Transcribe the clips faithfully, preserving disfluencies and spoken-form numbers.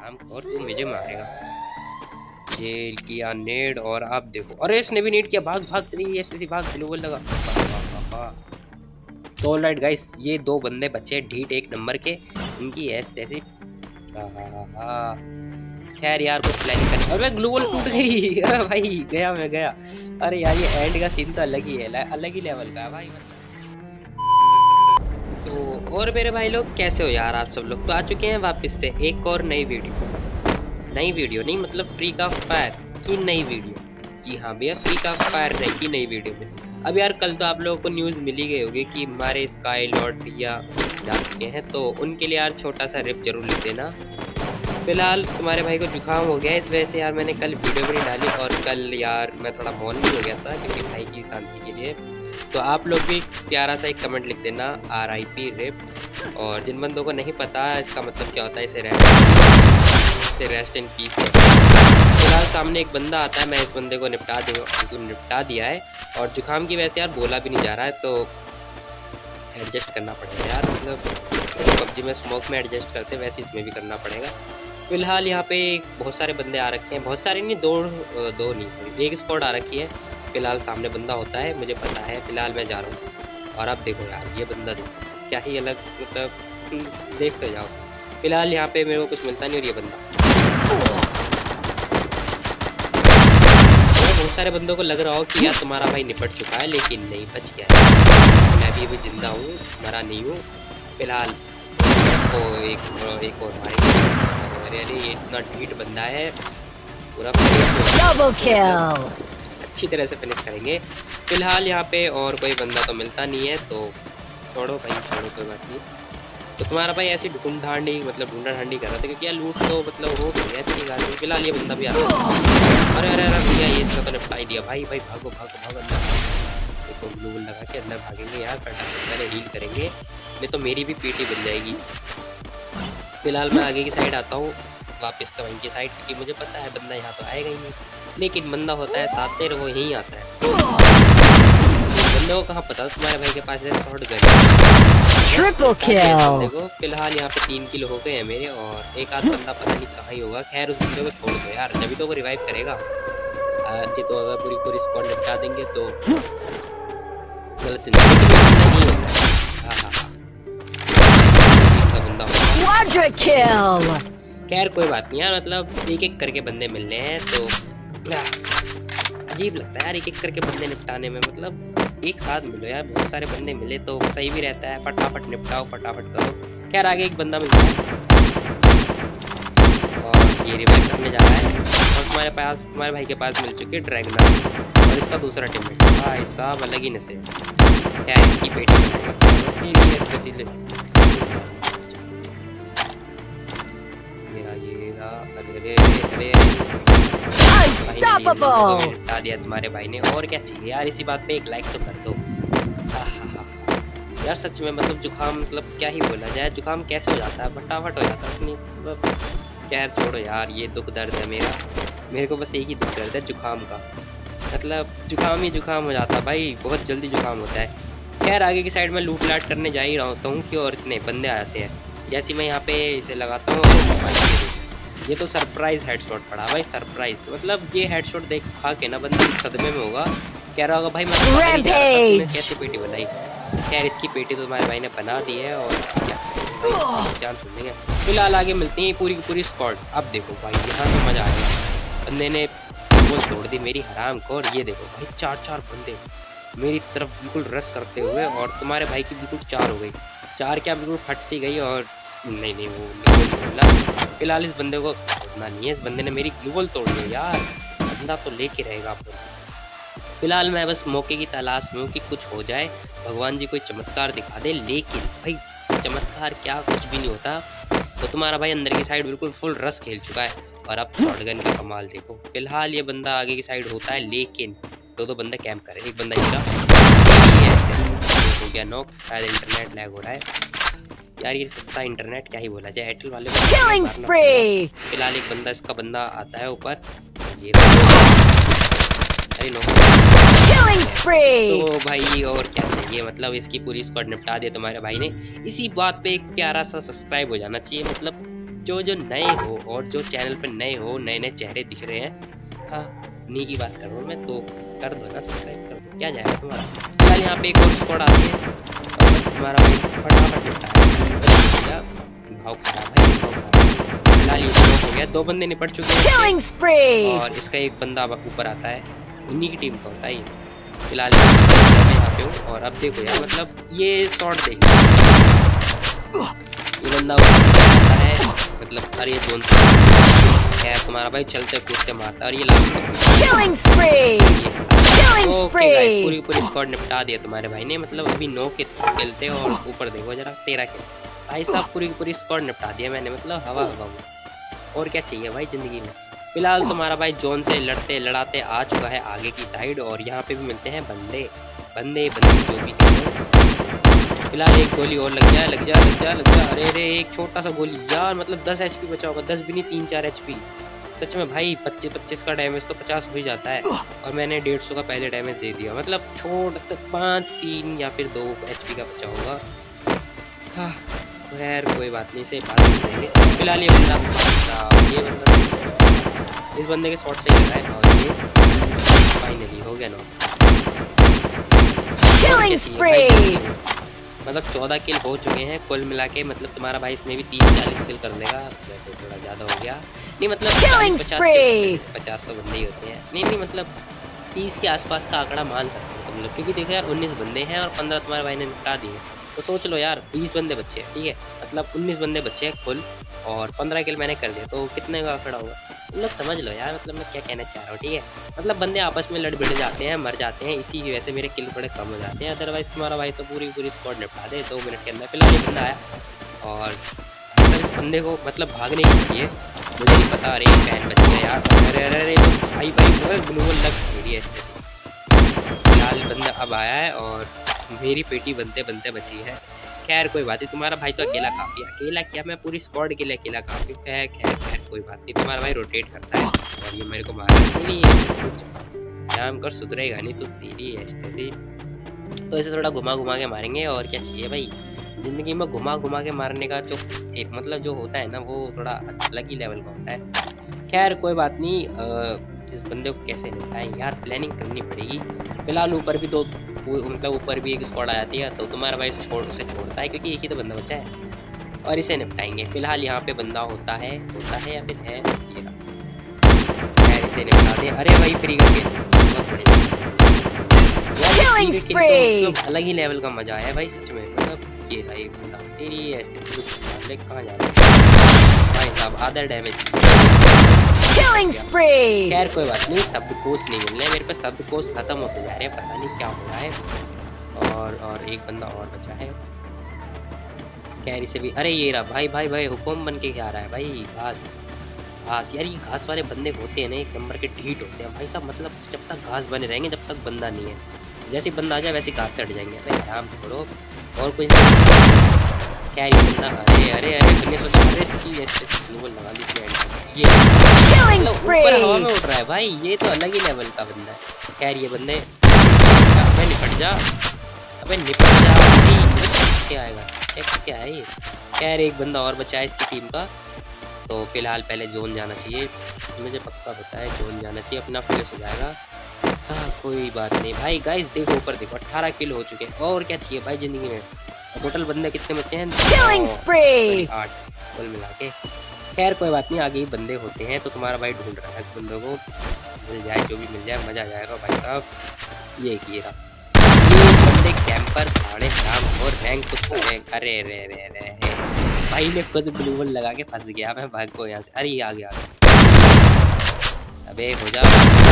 हराम और तू मुझे मारेगा। ये किया नेड और आप देखो, अरे इसने भी नेड किया, भाग भाग चली ऐसे भाग, ग्लोबल लगा। तो ऑलराइट गाइस, ये दो बंदे बचे ढीठ एक नंबर के, इनकी ऐसे तैसी। खैर यार कुछ प्लानिंग कर, अरे ग्लोबल टूट गई। अरे भाई गया मैं गया। अरे यार ये एंड का सीन तो अलग ही है, अलग ही लेवल का है भाई। तो और मेरे भाई लोग कैसे हो यार आप सब लोग, तो आ चुके हैं वापस से एक और नई वीडियो। नई वीडियो नहीं मतलब फ्री का फायर की नई वीडियो। जी हाँ भैया, फ्री का फायर की नई वीडियो में। अब यार कल तो आप लोगों को न्यूज़ मिली गई होगी कि हमारे स्काई लॉर्ड भैया जा चुके हैं, तो उनके लिए यार छोटा सा रिप जरूर लिख देना। फिलहाल तुम्हारे भाई को जुकाम हो गया, इस वजह से यार मैंने कल वीडियो भी नहीं डाली, और कल यार मैं थोड़ा मौन भी हो गया था क्योंकि भाई की शांति के लिए। तो आप लोग भी प्यारा सा एक कमेंट लिख देना आर आई पी रिप। और जिन बंदों को नहीं पता इसका मतलब क्या होता है, इसे रेस्ट रेस्ट इन पीस। फिलहाल सामने एक बंदा आता है, मैं इस बंदे को निपटा दूँ निपटा दिया है, और जुकाम की वजह से यार बोला भी नहीं जा रहा है, तो एडजस्ट करना पड़ेगा यार। मतलब पबजी में स्मोक में एडजस्ट करते वैसे इसमें भी करना पड़ेगा। फिलहाल यहाँ पे बहुत सारे बंदे आ रखे हैं, बहुत सारे नहीं, दो दो नहीं सॉरी एक स्क्वाड आ रखी है। फिलहाल सामने बंदा होता है मुझे पता है। फिलहाल मैं जा रहा हूँ, और अब देखो यार ये बंदा देखो क्या ही अलग, मतलब देखते जाओ। फिलहाल यहाँ पे मेरे को कुछ मिलता नहीं, और ये बंदा, बहुत सारे बंदों को लग रहा हो कि यार तुम्हारा भाई निपट चुका है, लेकिन नहीं, बच गया है। मैं भी अभी जिंदा हूँ, मरा नहीं हूँ। फिलहाल तो एक एक और मारेंगे। अरे ये इतना ढीठ बंदा है, पूरा डबल किल अच्छी तरह से फिनिश करेंगे। फिलहाल यहाँ पे और कोई बंदा तो मिलता नहीं है, तो छोड़ो भाई छोड़ो, कोई बात नहीं। तो तुम्हारा भाई ऐसी ढूंढ ढांडी मतलब ढूंढा ढांडी कर रहा था, क्योंकि यार लूट तो मतलब हो गई है अच्छी गाड़ी। फिलहाल ये बंदा भी आ रहा है। अरे अरे अरे भैया ये इसका तो निपटा ही दिया भाई। भाई भागो भागो भागो अंदर, देखो ग्लू लगा के अंदर भागेंगे यार, पहले हील करेंगे, नहीं तो मेरी भी पीटी बन जाएगी। फिलहाल मैं आगे की साइड आता हूँ, वापस से वहीं की साइड, क्योंकि मुझे पता है बंदा यहाँ तो आएगा ही नहीं, लेकिन बंदा होता है साथ में वो यहीं आता है। बंदे को कहाँ पता तुम्हारे भाई के पास शॉट गन। Triple kill. देखो फिलहाल यहाँ पे तीन किलो हो गए हैं मेरे, और एक आध बंदा पता नहीं कहाँ ही होगा। खैर उस बंदे को छोड़ दो यार, जब तो वो रिवाइव करेगा। नहीं तो अगर पूरी पूरी स्क्वाड निपटा देंगे तो गलत से नहीं होगा। हाँ हाँ हाँ, खैर कोई बात नहीं यार, मतलब एक एक करके बंदे मिल रहे हैं, तो अजीब लगता है यार एक एक करके बंदे निपटाने में। मतलब एक साथ मिलो यार, बहुत सारे बंदे मिले तो सही भी रहता है, फटाफट निपटाओ फटाफट करो। खैर आगे एक बंदा मिलता है, और ये रिवाइव करने जा रहा है, और तुम्हारे पास तुम्हारे भाई के पास मिल चुकी है ड्रैगन, और इसका दूसरा टीममेट भाई साहब अलग ही नशे। क्या इसकी पेटी निपटा दिया तुम्हारे भाई ने। और क्या चाहिए यार, इसी बात पे एक लाइक तो कर दो। यार सच में मतलब जुकाम मतलब क्या ही बोला जाए, जुकाम कैसे हो जाता है, फटाफट हो जाता है अपनी। मतलब खैर छोड़ो यार, ये दुख दर्द है मेरा, मेरे को बस एक ही दुख दर्द है जुकाम का, मतलब जुकाम ही जुकाम हो जाता है भाई, बहुत जल्दी जुकाम होता है। खैर आगे की साइड में लूट लाट करने जा ही रहा होता हूँ कि, और इतने बंदे आ जाते हैं। जैसे मैं यहाँ पे इसे लगाता हूँ, ये तो सरप्राइज हेडशॉट पड़ा भाई, सरप्राइज। मतलब ये हेडशॉट देख खा के ना बंदा सदमे में होगा, कह रहा होगा भाई मैं कैसे पेटी बनाई। खैर इसकी पेटी तो तुम्हारे भाई ने बना दी है, और क्या जान सुनेंगे। फिलहाल आगे मिलती है पूरी की पूरी स्क्वाड। अब देखो भाई यहाँ तो मजा आ गया, बंदे ने वो तोड़ दी मेरी हराम को। और ये देखो भाई चार चार बंदे मेरी तरफ बिल्कुल रस करते हुए, और तुम्हारे भाई की बिल्कुल चार हो गई, चार क्या बिल्कुल फट सी गई। और नहीं नहीं वो नहीं बोला। फिलहाल इस बंदे को तोड़ना नहीं है, इस बंदे ने मेरी ग्लूवल तोड़ दी यार, बंदा तो लेके रहेगा आप लोग। फिलहाल मैं बस मौके की तलाश में हूँ कि कुछ हो जाए, भगवान जी कोई चमत्कार दिखा दे। लेकिन भाई चमत्कार क्या, कुछ भी नहीं होता। तो तुम्हारा भाई अंदर की साइड बिल्कुल फुल रस खेल चुका है, और अब शॉटगन का कमाल देखो। फिलहाल ये बंदा आगे की साइड होता है, लेकिन दो दो बंदे कैंप करे, एक बंदा गिरा हो गया नॉक। शायद इंटरनेट लैग हो रहा है यार, ये सस्ता इंटरनेट क्या ही बोला जाए, एयरटेल वाले को। फिलहाल एक बंदा इसका बंदा आता है ऊपर, ये अरे नो तो भाई और क्या चाहिए, मतलब इसकी पूरी स्क्वाड निपटा दिया तुम्हारे भाई ने। इसी बात पे एक प्यारा सा सब्सक्राइब हो जाना चाहिए, मतलब जो जो नए हो और जो चैनल पे नए हो, नए नए चेहरे दिख रहे हैं, हाँ उन्हीं की बात कर रहा हूँ मैं, तो कर दो ना सब्सक्राइब कर दो, क्या जाएगा तुम्हारा। फिलहाल यहाँ पे एक और स्क्वाड आती है और बस तुम्हारा भाई फटाफट निपटा है। भाव खराब है, भाव खराब है। फिलहाल ये हो गया, दो बंदे निपट चुके हैं और इसका एक बंदा ऊपर आता है, उन्हीं की टीम का होता है ये। फिलहाल मैं यहाँ पे हूँ और अब देखो यार, मतलब ये शॉट देखो, ये बंदा आता है, मतलब अरे ये जोन खैर तुम्हारा भाई चलते कूदते मारता है और ये लास्ट पूरी पूरी स्क्वाड निपटा दिया तुम्हारे भाई ने। मतलब अभी नौ के खेलते और ऊपर देखो जरा तेरह के भाई साहब, पूरी पूरी स्क्वाड निपटा दिया मैंने, मतलब हवा हवा हुआ। और क्या चाहिए भाई ज़िंदगी में। फिलहाल तुम्हारा भाई जोन से लड़ते लड़ाते आ चुका है आगे की साइड और यहाँ पे भी मिलते हैं बंदे बंदे बंदे जो भी चलो। फिलहाल एक गोली और लग जाए, लग जा लग जा लग जा अरे अरे एक छोटा सा गोली यार, मतलब दस एच पी बचा होगा, दस भी नहीं तीन चार एच पी। सच में भाई पच्चीस पच्चीस का डैमेज तो पचास हो ही जाता है और मैंने डेढ़ सौ का पहले डैमेज दे दिया, मतलब छोड़ तक पाँच तीन या फिर दो एच पी का बचा होगा। हाँ खैर कोई बात नहीं, से बात करेंगे। फिलहाल ये बंदा ये बंदा इस बंदे के शॉट से ही लगा है और ये फाइनली हो गया ना। मतलब चौदह किल हो चुके हैं कुल मिला के, मतलब तुम्हारा भाई इसमें भी तीस चालीस किल कर लेगा, वैसे थोड़ा ज़्यादा हो गया नहीं, मतलब पचास पचास तो बंदे ही होते हैं, नहीं नहीं मतलब तीस के आसपास का आंकड़ा मान सकते हो तुम लोग, क्योंकि देखो यार उन्नीस बंदे हैं और पंद्रह तुम्हारे भाई ने निपटा दिए, तो सोच लो यार बीस बंदे बच्चे हैं, ठीक है, मतलब उन्नीस बंदे बच्चे हैं कुल और पंद्रह किल मैंने कर दिया, तो कितने का आंकड़ा होगा तुम लोग समझ लो यार, मतलब मैं क्या कहना चाह रहा हूँ, ठीक है। मतलब बंदे आपस में लड़ भिड़ जाते हैं, मर जाते हैं, इसी की वजह से मेरे किल बड़े कम हो जाते हैं, अदरवाइज तुम्हारा भाई तो पूरी पूरी स्क्वाड निपटा दे दो मिनट के अंदर। फिलहाल ये बंदा आया और इस बंदे को मतलब भागने ही चाहिए, मुझे नहीं पता, अरे पैन बच गया यार, अरे अरे अरे भाई भाई ग्लूवल लग मेरी है। फिलहाल बंदा अब आया है और मेरी पेटी बनते बनते बची है। खैर कोई बात नहीं, तुम्हारा भाई तो अकेला काफ़ी, अकेला क्या मैं पूरी स्क्वाड के लिए अकेला काफ़ी। खैर खैर खैर कोई बात नहीं, तुम्हारा भाई रोटेट करता है और ये मेरे को मारा नहीं है, काम कर सुधरेगा नहीं तो तेरी ऐसे, तो इसे थोड़ा घुमा घुमा के मारेंगे और क्या चाहिए भाई ज़िंदगी में, घुमा घुमा के मारने का जो एक मतलब जो होता है ना वो थोड़ा अलग ही लेवल का होता है। खैर कोई बात नहीं, आ, इस बंदे को कैसे निपटाएं यार, प्लानिंग करनी पड़ेगी। फिलहाल ऊपर भी दो मतलब ऊपर भी एक स्क्वाड आ जाती है, तो तुम्हारा भाई छोड़ उसे छोड़ता है क्योंकि एक ही तो बंदा बचा है और इसे निपटाएंगे। फिलहाल यहाँ पे बंदा होता है होता है या फिर है ये रहा, खैर इसे निपटा दें। अरे भाई फ्री का खेल बहुत बढ़िया, मतलब अलग ही लेवल का मजा आया भाई सच में, मतलब ये था एक बंदा तेरी ऐसे कहाँ जा रहा है भाई साहब, आधा डैमेज। खैर कोई बात नहीं, शब्द कोश नहीं मिल रहे मेरे पे, शब्द कोश खत्म होते जा रहे हैं, पता नहीं क्या हो रहा है। और और एक बंदा और बचा है, खैर इसे भी, अरे ये रहा भाई भाई भाई हुक्म बन के क्या आ रहा है भाई, घास घास यार, ये घास वाले बंदे होते हैं ना एक नंबर के ढीठ होते हैं भाई साहब, मतलब जब तक घास बने रहेंगे जब तक बंदा नहीं है, जैसे बंदा आ जाए वैसे घास से हट जाएंगे, भाई आराम से छोड़ो और कुछ नहीं। क्या ये बंदा, अरे अरे अरे मैंने सोचा अरे इसकी ऐसे ग्लोबल लगा दी, ये ऊपर हवा में उड़ रहा है भाई, ये तो अलग ही लेवल का बंदा है। खैर ये बंदे अबे निपट जा, अबे निपट जा भाई, क्या आएगा क्या क्या है ये। खैर एक बंदा और बचा है इसकी टीम का, तो फिलहाल पहले जोन जाना चाहिए, मुझे पक्का पता है जोन जाना चाहिए, अपना फिनिश हो जाएगा। हाँ कोई बात नहीं भाई, गाइस देखो ऊपर देखो अठारह किल हो चुके हैं, और क्या चाहिए भाई ज़िंदगी में। टोटल बंदे कितने बचे हैं, आठ कुल मिला के। खैर कोई बात नहीं, आगे ही बंदे होते हैं, तो तुम्हारा भाई ढूंढ रहा है इस बंदों को, मिल जाए जो भी मिल जाए मज़ा आ जाएगा भाई साहब। ये ये रहा ये बंदे कैंपर साढ़े शाम और रैंक कुछ करें, अरे रे रे रे भाई ने खुद ग्लूवल लगा के फंस गया, मैं भाग को यहाँ से, अरे ये आ गया, अबे हो जा।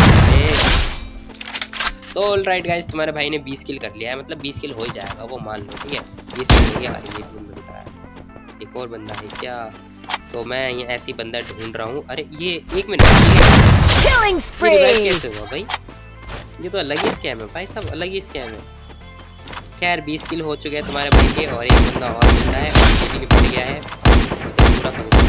तो ऑल राइट गाइस, तुम्हारे भाई ने बीस किल कर लिया है, मतलब बीस किल हो ही जाएगा वो मान लो, ठीक है बीस किल हो गया। अरे ये ढूंढ रहा है, एक और बंदा है क्या, तो मैं ये ऐसी बंदा ढूंढ रहा हूँ। अरे ये एक मिनट कैसे हुआ भाई, ये तो अलग ही स्कैम है भाई साहब, अलग ही स्कैम है। खैर बीस किल हो चुके हैं तुम्हारे भाई के और एक बंदा और मिलता है, ये भी निपट गया है पूरा,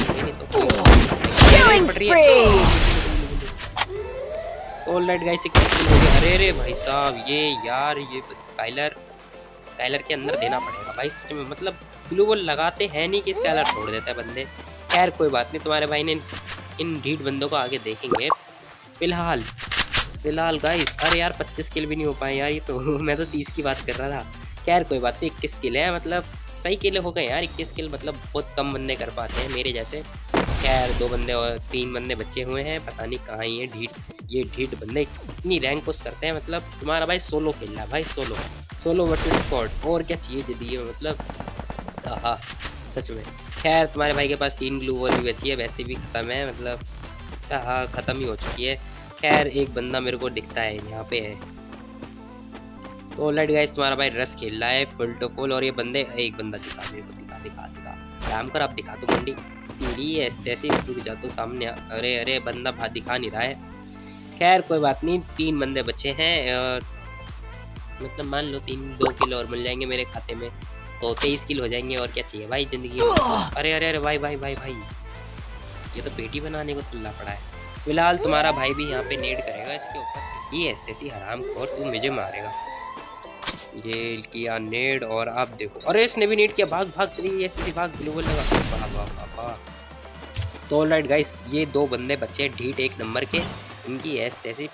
ऑल राइट गाइस, अरे अरे भाई साहब ये यार ये स्काइलर स्काइलर के अंदर देना पड़ेगा भाई सच में, मतलब ग्लूवल लगाते हैं नहीं कि स्काइलर छोड़ देता है बंदे, खैर कोई बात नहीं, तुम्हारे भाई ने इन ढीठ बंदों को आगे देखेंगे। फिलहाल फिलहाल गाइस, अरे यार पच्चीस किल भी नहीं हो पाए यार, ये तो मैं तो तीस की बात कर रहा था। खैर कोई बात नहीं, इक्कीस किल है, मतलब सही किल हो गए यार। इक्कीस किल मतलब बहुत कम बंदे कर पाते हैं मेरे जैसे। खैर दो बंदे और तीन बंदे बचे हुए हैं, पता नहीं कहाँ ये ढीठ ये ढीठ बंदे इतनी रैंक पुश करते हैं। मतलब तुम्हारा भाई सोलो खेल रहा है भाई, सोलो सोलो वर्सेस स्क्वाड, और क्या चाहिए जल्दी है मतलब। हाँ सच में। खैर तुम्हारे भाई के पास तीन ग्लू वॉल भी बची है, वैसे भी ख़त्म है, मतलब हाँ ख़त्म ही हो चुकी है। खैर एक बंदा मेरे को दिखता है यहाँ पे है। तो ऑलराइट गाइस, तुम्हारा भाई रस खेल रहा है फुल टू फुल, और ये बंदे एक बंदा दिखा मेरे को, दिखा दिखा दिखा काम कर, आप दिखा तो मंडी तेरी ऐसे रुक जा तो सामने। अरे अरे बंदा भाग दिखा नहीं रहा है। खैर कोई बात नहीं, तीन बंदे बचे हैं, और मतलब मान लो तीन दो किलो और मिल जाएंगे मेरे खाते में, तो तेईस किलो हो जाएंगे, और क्या चाहिए भाई ज़िंदगी में। अरे अरे अरे भाई भाई भाई भाई, ये तो पेटी बनाने को तुल्ला पड़ा है। फिलहाल तुम्हारा भाई भी यहाँ पे नेड करेगा इसके ऊपर। ये ऐसी हराम खोर, तू मुझे मारेगा। ये किया नेड, और आप देखो, अरे इसने भी नेड किया, भाग भाग तेरी ऐसी भाग, ग्लोबल लगा। वाह वाह वाह वाह। तो ऑलराइट गाइस, ये दो बंदे बच्चे ढीठ एक नंबर के, इनकी ऐस तैसी।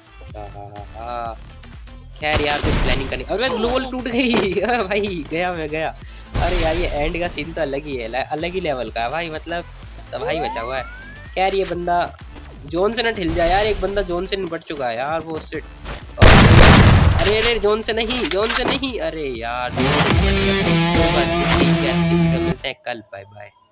खैर यार कुछ प्लानिंग करनी। अरे ग्लोबल टूट गई भाई, गया मैं गया। अरे यार ये एंड का सीन तो अलग ही है, अलग ही लेवल का है भाई, मतलब तबाही मचा हुआ है। खैर ये बंदा जोन से ना ठिल जाए यार, एक बंदा जोन से निपट चुका है यार, वो सिट। अरे अरे जोन से नहीं, जोन से नहीं, अरे यार मिलते हैं कल, बाय बाय।